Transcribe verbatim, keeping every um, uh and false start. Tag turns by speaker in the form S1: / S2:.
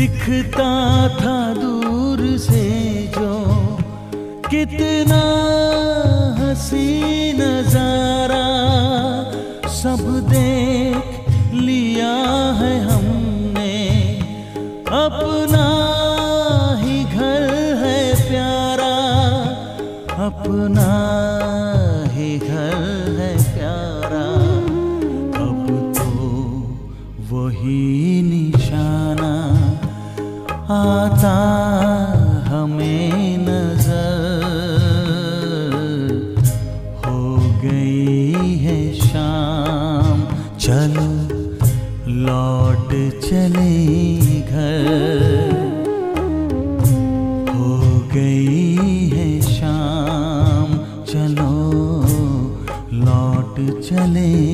S1: दिखता था दूर से जो कितना हंसी नजारा, सब देख लिया है हमने, अपना ही घर है प्यारा, अपना ही घर है प्यारा। अब तो वही निशाना आता हमें नजर, हो गई है शाम, चलो लौट चले घर। हो गई है शाम, चलो लौट चले